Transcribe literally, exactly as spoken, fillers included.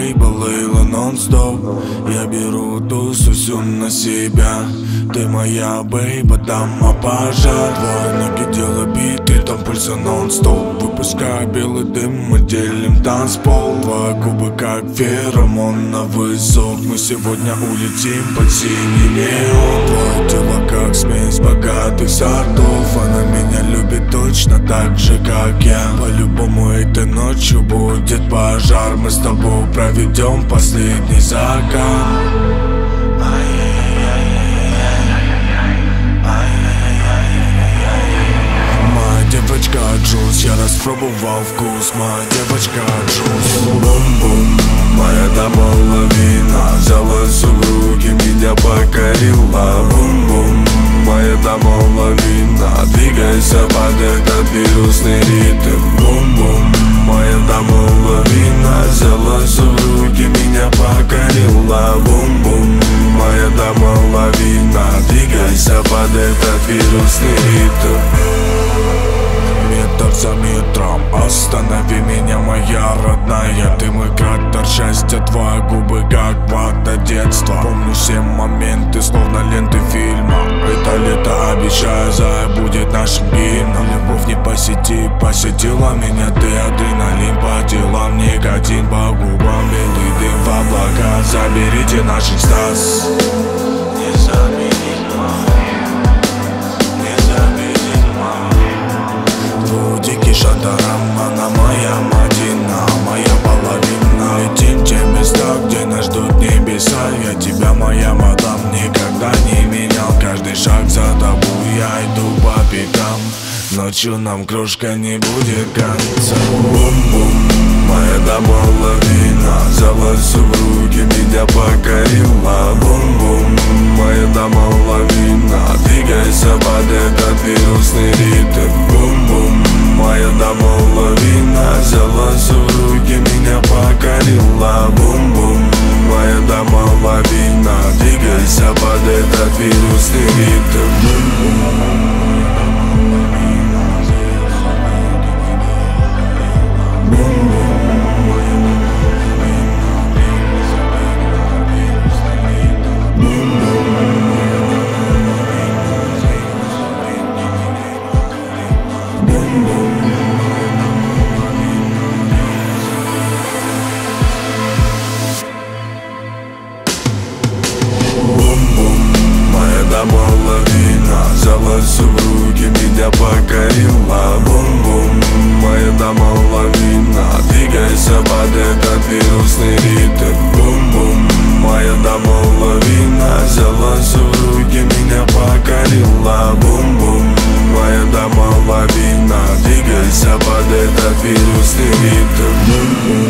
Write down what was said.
лейбл Лейла нон-стоп. Я беру тусу всю на себя. Ты моя бейба, дама пожар. Твои ноги делают бит, ты там пульса нон-стоп. Выпускай белый дым, мы делим танцпол. Твои губы как феромоновый сок. Мы сегодня улетим под синий неон. Твое тело как смесь богатых сортов. Она меня любит точно так же, как я. По-любому этой ночью будет пожар. Мы с тобой проведем последний закат. Девочка Джуз, я распробовал вкус. Моя девочка Джуз. Бум-бум, моя дама лавина. Взялась в руки, меня покорила. Бум-бум, моя дама лавина. Двигайся под этот вирусный ритм. Бум-бум, моя дама лавина. Взялась в руки, меня покорила. Бум-бум, моя дама лавина. Двигайся под этот вирусный ритм. Метр за метром, останови меня, моя родная. Ты мой кратер счастья, твои губы как вата детства. Помню все моменты, словно ленты фильма. Это лето, обещаю, забудет нашим гимном. Любовь не по сети, посетила меня ты. Адреналин по телам, никотин по губам. Белый дым в облака, заберите наш экстаз. Не заменить дикий шантарам, она моя Мадина, моя половина. Летим в те места, где нас ждут небеса. Я тебя, моя мадам, никогда не менял. Каждый шаг за тобой, я иду по пятам. Ночью нам крошка не будет конца. Бум-бум, моя дама лавина. Взялась в руки, меня покорила. Бум-бум, моя дама лавина. Двигайся под этот вирусный ритм. Бум-бум, моя дама лавина. Взялась в руки, меня покорила. Бум-бум, моя дама лавина. Двигайся под этот вирусный ритм. Бум-бум. Дама лавина. Взялась в руки, меня покорила. Бум-бум, моя дама лавина. Двигайся под этот вирусный ритм. Бум-бум, моя дама лавина. Взялась в руки, меня покорила. Бум-бум, моя дама лавина. Двигайся под этот вирусный ритм.